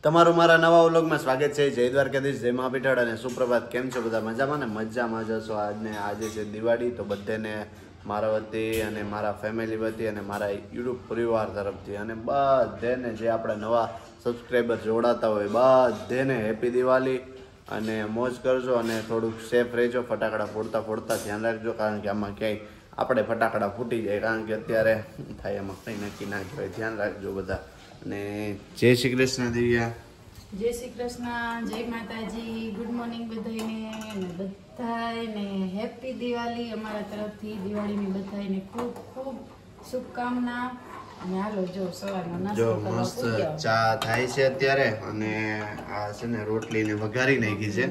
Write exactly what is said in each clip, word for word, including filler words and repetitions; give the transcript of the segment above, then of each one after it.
તમારું મારા નવા વ્લોગમાં સ્વાગત છે। જય દ્વારકાધીશ, જય મા પીઠાડ અને સુપ્રભાત। કેમ છો બધા? મજામાં ને? મજામાં જશો। આજને આજે છે દિવાળી, તો બધાને મારા વતી અને મારા ફેમિલી વતી અને મારા યુટ્યુબ પરિવાર તરફથી અને બધાને જે આપણા નવા સબસ્ક્રાઈબર જોડાતા હોય બધાને હેપી દિવાળી અને મોજ કરજો અને થોડુંક સેફ રહેજો। ફટાકડા ફોડતા ફોડતા ધ્યાન રાખજો, કારણ કે આમાં ક્યાંય આપણે ફટાકડા ફૂટી જાય, કારણ કે અત્યારે થાય એમાં કંઈ નક્કી ના કહેવાય। ધ્યાન રાખજો બધા અને જય શ્રી કૃષ્ણ દિવ્યા। જય શ્રી કૃષ્ણ, જય માતાજી, ગુડ મોર્નિંગ બધાને અને બધાને હેપી દિવાળી અમારા તરફથી। દિવાળીની બધાને ખૂબ ખૂબ શુભકામના અને હાલો જો સવારનો નાસ્તો જો મસ્ત ચા થાય છે અત્યારે અને આ છે ને રોટલી ને વઘારી નાખી છે,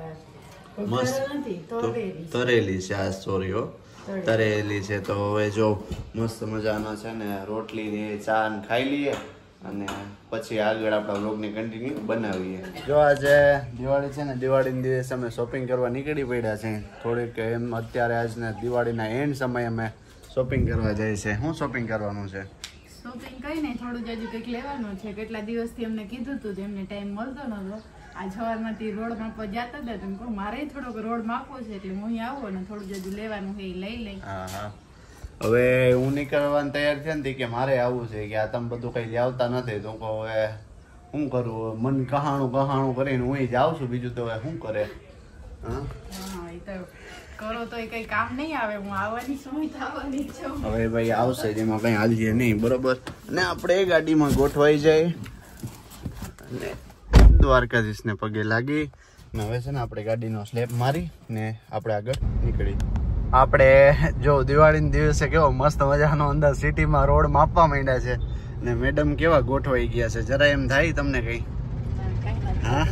મસ્ત તરેલી છે આ સોરીઓ તરેલી છે। તો હવે જો મસ્ત મજાનો છે ને રોટલી ને ચા ને ખાઈ લઈએ અને પછી આગળ આપણા વ્લોગની કન્ટિન્યુ બનાવીએ। જો આજે દિવાળી છે ને, દિવાળીના દિવસે અમે શોપિંગ કરવા નીકળી પડ્યા છે થોડીક એમ। અત્યારે આજના દિવાળીના એન્ડ સમયે અમે શોપિંગ કરવા જઈએ છીએ। શું શોપિંગ કરવાનું છે? શોપિંગ કઈ નહીં, થોડું જ હજુ કંઈક લેવાનું છે। કેટલા દિવસથી અમને કીધું હતું, એમને ટાઈમ મળતો નતો। આ સવારમાંથી રોડ માપવા જતા હતા, તમે કહું મારે થોડોક રોડ માપવો છે એટલે હું અહીં આવું અને થોડું જ હજુ લેવાનું છે એ લઈ લઈ। હા હા, હવે હું નીકળવાની તૈયાર છે ને કે મારે આવવું છે કે આ તમે બધું કઈ લાવતા નથી, તો હવે શું કરું? મન કહાણું કહાણું કરીને હું જાઉં છું, બીજું તો હવે શું કરે? હા હા, એ તો કરો તો એ કઈ કામ નહીં આવે। હું આવવાની સમય થવાની છું। હવે ભાઈ આવશે જેમાં કઈ હાલીએ નહીં, બરોબર? અને આપણે ગાડીમાં ગોઠવાઈ જાય અને દ્વારકાધીશ ને પગે લાગી ને હવે છે ને આપણે ગાડીનો સ્લેપ મારી ને આપણે આગળ નીકળી। આપણે જો દિવાળીના દિવસે કેવો મસ્ત મજાનો અંદર સિટીમાં રોડ માપવા માંડ્યા છે ને મેડમ કેવા ગોઠવાઈ ગયા છે, જરા એમ થાય તમને કઈ? હા,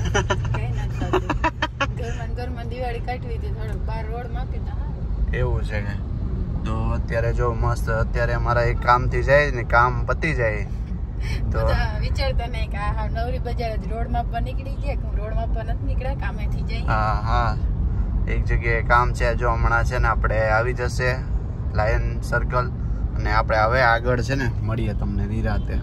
દિવાળી કાઢવી હતી, થોડોક બાર રોડ માપી દો એવું છે કે? તો અત્યારે જો મસ્ત અત્યારે અમારા એક કામ થી જાય ને કામ પતી જાય તો વિચારતા નહીં કે આ નવરી બજાર જ રોડ માપવા નીકળી ગયા, રોડ માપવા નથી નીકળ્યા, કામેથી જાય। હા હા, એક જગ્યાએ કામ છે, જો હમણાં છે ને આપણે આવી જશે લાયન સર્કલ અને આપણે હવે આગળ છે ને મળીએ તમને નિરાતે।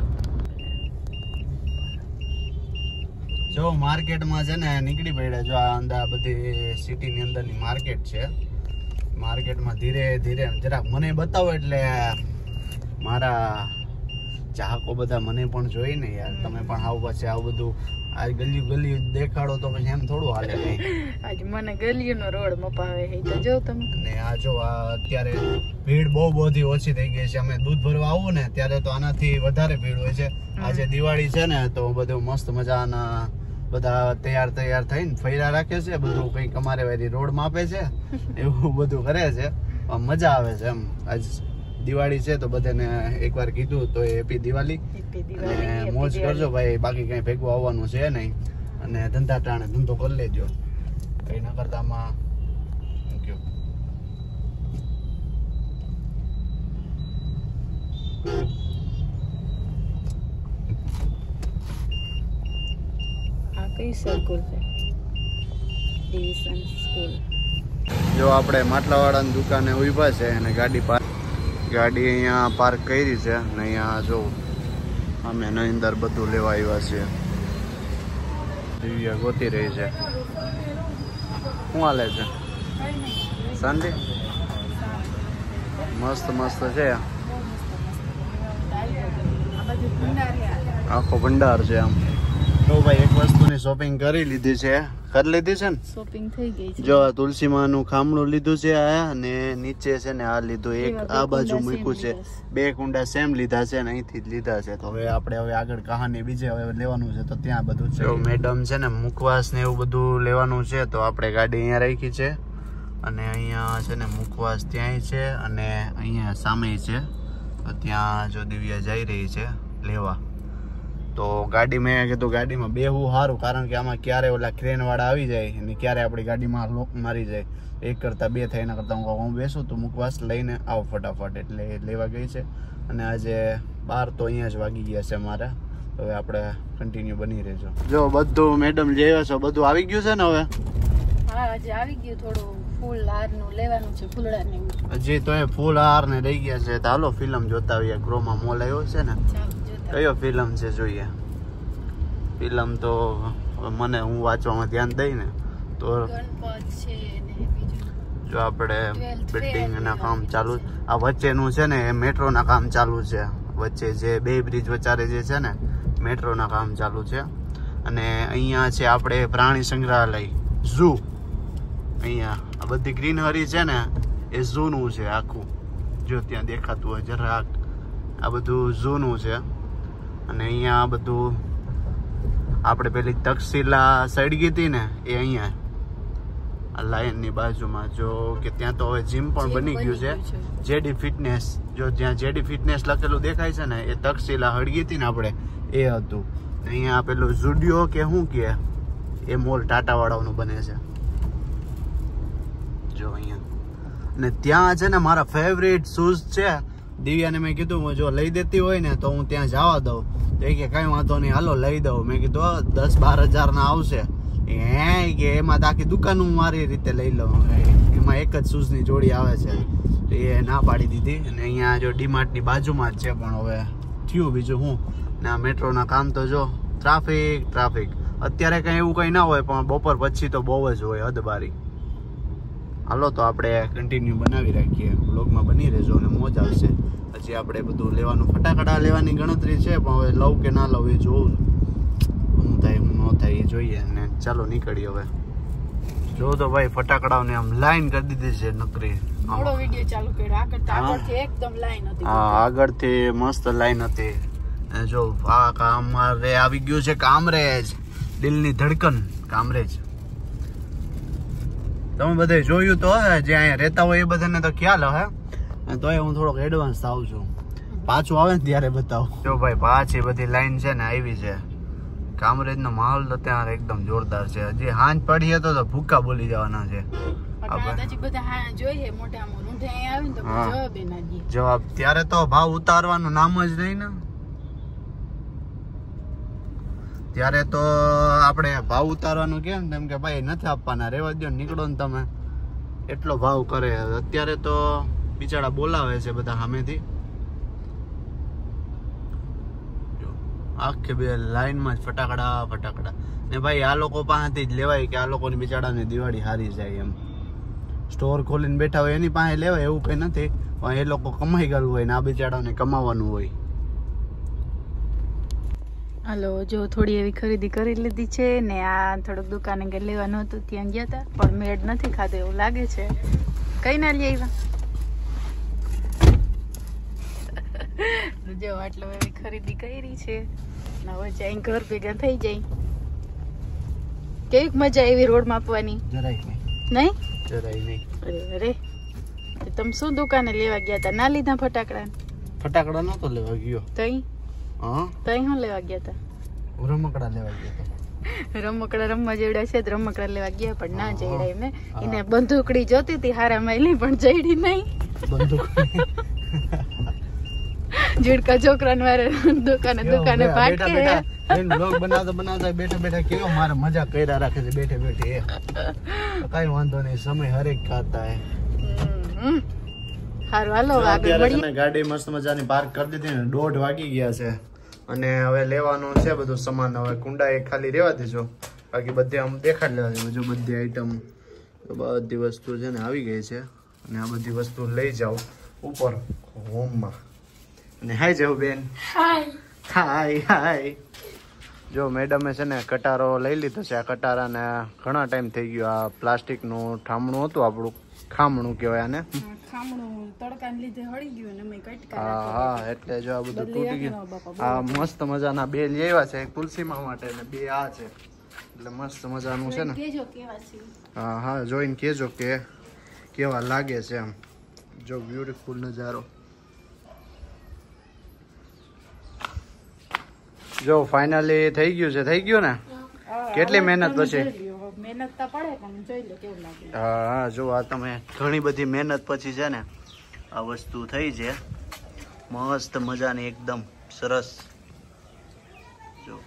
જો માર્કેટમાં છે ને નીકળી પડ્યા। જો આ અંદર બધી સિટીની અંદરની માર્કેટ છે, માર્કેટમાં ધીરે ધીરે જરાક મને બતાવો એટલે મારા ચાહકો બધા મને પણ જોઈ ને યાર, તમે પણ આવું પછી આવું બધું આ ગલિયું ગલિયું દેખાડો તો પછી એમ થોડું હાલે નહીં। આજ મને ગલિયુંનો રોડ મપાવે છે તો જો તમે। અને આ જો આ અત્યારે ભીડ બહુ બધી ઓછી થઈ ગઈ છે। અમે દૂધ ભરવા આવું ને ત્યારે તો આનાથી વધારે ભીડ હોય છે। આજે દિવાળી છે ને તો બધું મસ્ત મજાના બધા તૈયાર તૈયાર થઈને ફૈરા રાખે છે, બધું કંઈક અમારે વારી રોડ માપે છે, એવું બધું કરે છે, મજા આવે છે એમ। આજ દિવાળી છે તો બધાને એકવાર કીધું તો હેપી દિવાળી અને મોજ કરજો ભાઈ, બાકી કઈ ભેગું આવવાનું છે નહીં અને ધંધા ટાણે ધંધો કરી લેજો, કઈ ના કરતા આમાં મૂક્યો। આ કઈ સ્કૂલ છે? Division school. જો આપણે માટલાવાળાની દુકાને ઉભા છે અને ગાડી પાર્ક ગાડી અહીંયા પાર્ક કરી છે અને અહીંયા જો અમે એની અંદર બધું લેવા આવ્યા છીએ। દિવ્યા ગોતી રહી છે। શું હાલે છે? શાંતિ? મસ્ત મસ્ત છે, આખો ભંડાર છે આમ। તો ભાઈ એક વસ્તુની શોપિંગ કરી લીધી છે, કરી લીધી છે ને? શોપિંગ થઈ ગઈ છે। જો તુલસીમાં નું ખામણું લીધું છે આ અને નીચે છે ને આ લીધું, એક આ બાજુ મૂક્યું છે, બે કુંડા સેમ લીધા છે અને અહીંથી જ લીધા છે। તો હવે આપણે હવે આગળ કહાની બીજે હવે લેવાનું છે તો ત્યાં બધું છે। જો મેડમ છે ને મુખવાસ ને એવું બધું લેવાનું છે તો આપણે ગાડી અહીંયા રાખી છે અને અહીંયા છે ને મુખવાસ ત્યાંય છે અને અહીંયા સામે છે, તો ત્યાં જો દિવ્યા જઈ રહી છે લેવા। તો ગાડી મેં કીધું ગાડીમાં બેહવું સારું, કારણ કે આમાં ક્યારે ઓલા ક્રેન વાળા આવી જાય અને ક્યારે આપણી ગાડીમાં લોક મારી જાય, એક કરતા બે થાય એના કરતા હું હું બેસું તો મુખવાસ લઈને આવ ફટાફટ, એટલે લેવા ગઈ છે। અને આજે બાર તો અહીંયા જ વાગી ગયા છે મારા। હવે આપણે કન્ટિન્યુ બની રહેજો। જો બધું મેડમ જે છો બધું આવી ગયું છે ને હવે? હા, આજે આવી ગયું, થોડું ફૂલ હાર નું લેવાનું છે, ફૂલડા ને હજી તો એ ફૂલ હાર ને રહી ગયા છે। તો હાલો ફિલ્મ જોતા આવીએ, ક્રોમા મોલ આવ્યો છે ને, કયો ફિલ્મ છે જોઈએ? ફિલ્મ તો મને હું વાંચવામાં ધ્યાન દઈ ને તો ગણપત છે ને બીજું જો આપણે બિલ્ડિંગ ના કામ ચાલુ, આ વચ્ચેનું છે ને એ મેટ્રો ના કામ ચાલુ છે. વચ્ચે જે બે બ્રિજ વચારે જે છે ને મેટ્રો ના કામ ચાલુ છે. અને અહીંયા છે આપણે પ્રાણી સંગ્રહાલય ઝૂ. અહીંયા આ બધી ગ્રીનહરી છે ને એ ઝૂ નું છે આખું, જો ત્યાં દેખાતું હોય જરાક, આ બધું ઝૂ નું છે. અને અહીંયા બધું આપણે પેલી તક્ષશિલા સળગી હતી ને એ અહીંયા આ લાઈન ની બાજુમાં, જો કે ત્યાં તો હવે જીમ પણ બની ગયું છે, જેડી ફિટનેસ. જો જ્યાં જેડી ફિટનેસ લખેલું દેખાય છે ને એ તક્ષશિલા હળગી હતી ને આપણે એ હતું. અહીંયા પેલું ઝુડિયો કે શું કે એ મોલ ટાટા વાળાનું બને છે જો અહીંયા. અને ત્યાં છે ને મારા ફેવરેટ શૂઝ છે. દિવ્યાને મેં કીધું જો લઈ દેતી હોય ને તો હું ત્યાં જવા દઉં, તો કે કઈ વાંધો નહીં હાલો લઈ દઉં. મેં કીધું દસ બાર હજાર ના આવશે. હે કે એમાં તો આખી દુકાન હું મારી રીતે લઈ લઉં, એમાં એક જ શૂઝ ની જોડી આવે છે. એ ના પાડી દીધી. અને અહીંયા જો ડીમાર્ટ ની બાજુમાં જ છે, પણ હવે થયું બીજું હું. ને આ મેટ્રો ના કામ તો જો ટ્રાફિક ટ્રાફિક. અત્યારે કઈ એવું કઈ ના હોય, પણ બપોર પછી તો બહુ જ હોય હદબારી. હાલો તો આપણે કન્ટિન્યુ બનાવી રાખીએ, બ્લોગમાં બની રહેજો અને મોજ આવશે. હજી આપણે બધું લેવાનું, ફટાકડા લેવાની ગણતરી છે, પણ હવે લઉં કે ના લઉં એ જોઉં, શું થાય શું ન થાય એ જોઈએ. અને ચાલો નીકળીએ હવે. જો તો ભાઈ ફટાકડાઓને આમ લાઈન કરી દીધી છે નકરી. મોડો વિડિયો ચાલુ કર્યો, આગળથી એકદમ લાઈન હતી. હા આગળથી મસ્ત લાઈન હતી. જો આ કામરે આવી ગયું છે કામરેજ, દિલની ધડકન કામરેજ. તમે બધે જોયું તો હે, જે અહીંયા રહેતા હોય એ બધાને તો ખ્યાલ હે, તોય હું થોડોક એડવાન્સ થાઉં છું. પાછું આવે ને ત્યારે બતાવું. જો ભાઈ પાછી બધી લાઈન છે ને આવી છે. કામરેજ નો માહોલ તો ત્યાં એકદમ જોરદાર છે. હજી હાંજ પડીએ તો ભૂકા બોલી જવાના છે. જવાબ ત્યારે તો ભાવ ઉતારવાનું નામ જ નહીં ને. ત્યારે તો આપણે ભાવ ઉતારવાનું કેમ તેમ કે ભાઈ નથી આપવાના, રેવા દો નીકળો ને તમે, એટલો ભાવ કરે. અત્યારે તો બિચારા બોલાવે છે બધા સામેથી. આખી બે લાઈનમાં જ ફટાકડા ફટાકડા. ને ભાઈ આ લોકો પાસેથી જ લેવાય કે આ લોકોની બિચારાની દિવાળી હારી જાય એમ. સ્ટોર ખોલીને બેઠા હોય એની પાસે લેવાય એવું કઈ નથી, પણ એ લોકો કમાઈ ગયેલું હોય ને આ બિચારાને કમાવાનું હોય. હાલો જો થોડી એવી ખરીદી કરી લીધી છે ને આ થોડુંક દુકાને કે લેવાનું હતું ત્યાં ગયા હતા, પણ મેળ નથી ખાધો એવું લાગે છે. કઈ ના લઈ આવ્યા જો આટલો એવી ખરીદી કરી છે. હવે જાય ઘર ભેગા થઈ જાય. કેવી મજા આવી રોડ માપવાની? જરાય નહીં. નહીં જરાય નહીં. અરે અરે તમે શું દુકાને લેવા ગયા હતા? ના લીધા ફટાકડા? ફટાકડા નતો લેવા ગયો. તઈ હા તઈ શું લેવા ગયા હતા? રમકડા લેવા ગયા હતા. રમકડા રમવા જેવડા છે રમકડા લેવા ગયા, પણ ના જઈડા એમને. એને બંદૂકડી જોતી હતી હારા માયલી, પણ જઈડી નહીં. બંદૂક જીડકા છોકરાને વારે દુકાને દુકાને પાટકે બ્લોગ બનાવતા બનાવતા બેઠા બેઠા કેવો મારે મજા કર્યા રાખે છે બેઠે બેઠે. કઈ વાંધો નહીં, સમય હરેક ખાતા હે. હારું હાલો આગળ વળીએ. ગાડી મસ્ત મજાની પાર્ક કરી દીધી ને દોઢ વાગી ગયા છે. અને હવે લેવાનું છે બધું સામાન. હવે કુંડા એ ખાલી રહેવા દેજો, બાકી બધે આમ દેખાડ લેવા દેજો. જો બધી આઈટમ બધી વસ્તુ છે ને આવી ગઈ છે. અને આ બધી વસ્તુ લઈ જાઓ ઉપર હોમમાં. અને હાય જાવ બેન. હાય હાય હાય. જો મેડમે છે ને કટારો લઈ લીધો છે. આ કટારાને ઘણા ટાઈમ થઈ ગયો. આ પ્લાસ્ટિકનું ઠામણું હતું આપણું, ખામણું કહેવાય આને. ખામણું તડકાને લીધે હળી ગયું ને મેં કટકા. હા હા એટલે જો આ બધું તૂટી ગયું. આ મસ્ત મજાના બે લઈ આવ્યા છે, એક તુલસીમાં માટે ને બે આ છે. એટલે મસ્ત મજાનું છે ને. કેજો કેવા છે. હા હા જોઈને કેજો કે કેવા લાગે છે એમ. જો બ્યુટીફુલ નજારો. જો ફાઇનલી થઈ ગયું છે. થઈ ગયું ને? કેટલી મહેનત પછી? મહેનત તો પડે પણ જોઈ લો કેવું લાગે. હા હા જો આ તમે ઘણી બધી મહેનત પછી છે ને આ વસ્તુ થઈ છે મસ્ત મજાની એકદમ સરસ. જો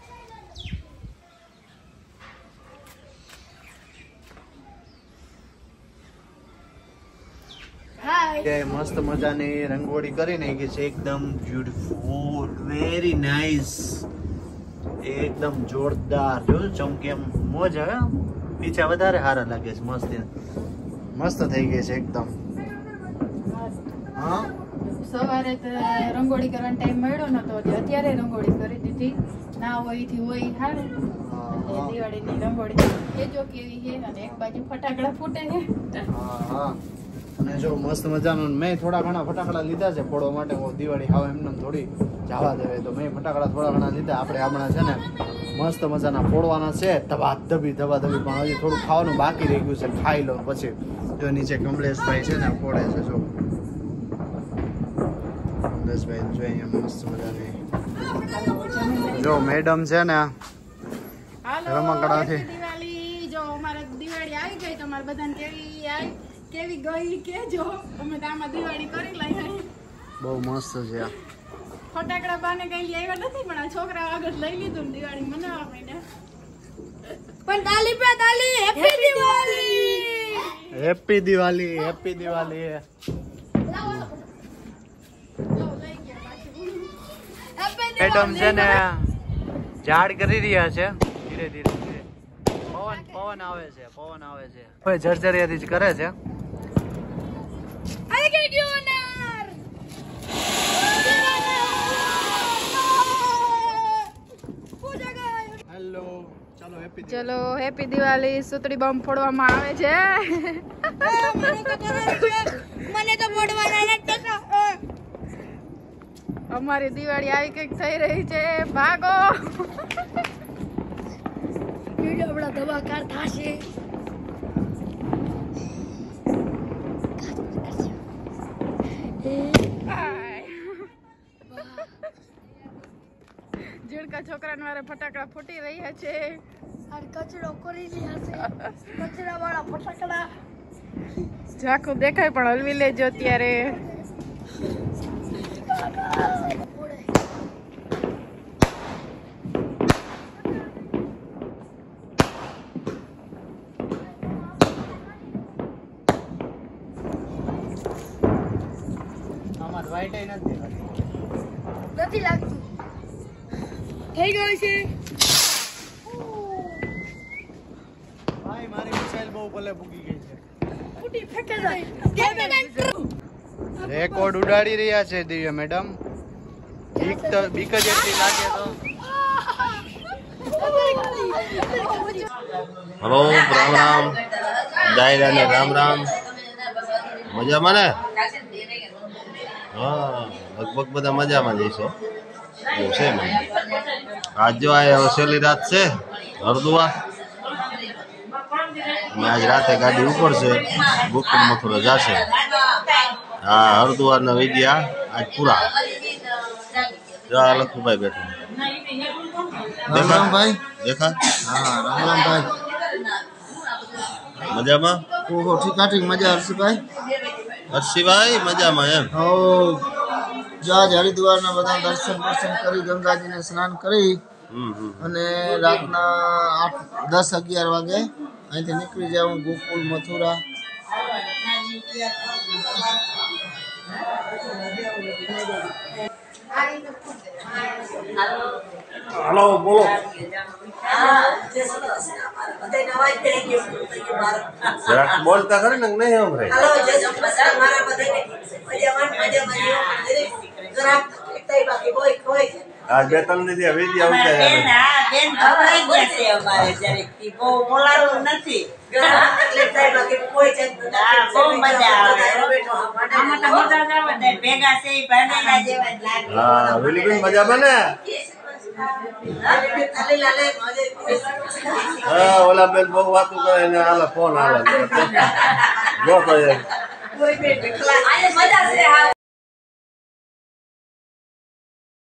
હાય મસ્ત મજાની રંગોળી કરી નાખી છે એકદમ બ્યુટીફુલ, વેરી નાઇસ. એકદમ જોરદાર જો ચમકે એમ મોજ આવે પીછા વધારે સારા લાગે છે મસ્ત મસ્ત થઈ ગઈ છે એકદમ હા સવારે તો રંગોળી કરવાનો ટાઈમ મળ્યો નતો અત્યારે રંગોળી કરી દીધી ના હોય થી હોય સારું દિવાળીની રંગોળી એ જો કેવી છે અને એક બાજુ ફટાકડા ફૂટે છે હા અને જો મસ્ત મજાનું મેં થોડા ઘણા ફટાકડા લીધા છે ફોડવા માટે દિવાળી હાવ એમને થોડી જવા દેવે તો મેં ફટાકડા થોડા ઘણા લીધા આપણે હમણાં છે ને મસ્ત મજાના ફોડવાના છે ધબા ધબી ધબા ધબી પણ હજી થોડું ખાવાનું બાકી રહી ગયું છે ખાઈ લો પછી જો નીચે કમલેશભાઈ છે ને ફોડે છે જો કમલેશભાઈ જો અહીંયા મસ્ત મજાની જો મેડમ છે ને રમકડાથી દિવાળી જો અમારે દિવાળી આવી ગઈ તમારે બધાને કેવી આવી કેવી ગઈ કેજો અમે તો આમાં દિવાળી કરી લઈએ બહુ મસ્ત છે આ ફટાકડા બાને કઈ આવ્યા નથી પણ આ છોકરા આગળ લઈ લીધું ને દિવાળી મનાવવા માંડ્યા પણ તાલી પે તાલી happy Diwali happy Diwali happy Diwali madam છે ને ઝાડ કરી રહ્યા છે ધીરે ધીરે ધીરે પવન પવન આવે છે પવન આવે છે હવે જર્જરિયાથી જ કરે છે હેલો ચાલો હેપી ચલો હેપી દિવાળી સુતળી બોમ્બ ફોડવામાં આવે છે મને તો ફોડવાના નથી અમારી દિવાળી આવી કઈક થઈ રહી છે ભાગો આપણા ધમાકાર થશે ઝીણકા છોકરાને વારે ફટાકડા ફૂટી રહ્યા છે કચરો કરી રહ્યા છે કચરા વાળા ફટાકડા ઝાખું દેખાય પણ હલવી લેજો અત્યારે નથી લાગતું થઈ ગયું છે ભાઈ મારી મિસાઈલ બહુ ભલે ભૂગી ગઈ છે ફૂટી ફેંકે જાય રેકોર્ડ ઉડાડી રહ્યા છે દિવ્ય મેડમ બીક તો બીક જ એટલી લાગે તો હલો રામ રામ દાયરા ને રામ રામ મજામાં ને હા લગભગ બધા મજામાં જઈશો એવું છે મને આજ જો આ છેલ્લી રાત છે હરદુઆ આજ રાતે ગાડી ઉપડશે ગોકુળ મથુરા જશે હા હરદુઆર ના વિદ્યા આજ પૂરા જા લખુભાઈ બેઠો રામરામભાઈ દેખા હા રામરામભાઈ મજામાં ઓહો ઠીક ઠીક મજા હર્ષભાઈ હર્ષભાઈ મજામાં એમ હો જાજ હરિદ્વારના બધા દર્શન દર્શન કરી ગંગાજીને સ્નાન કરી અને રાતના આઠ દસ અગિયાર વાગે અહીંથી નીકળી જાઉં ગોકુળ મથુરા હલો બોલો જરાક બોલતા ખરી ને નહીં સંભળાય આ બે ત્રણ દીધી વિદ્યા મજામાં ને હા ઓલા બેન બહુ વાતું કરે ને હાલ ફોન હાલે જો તો મજા છે હા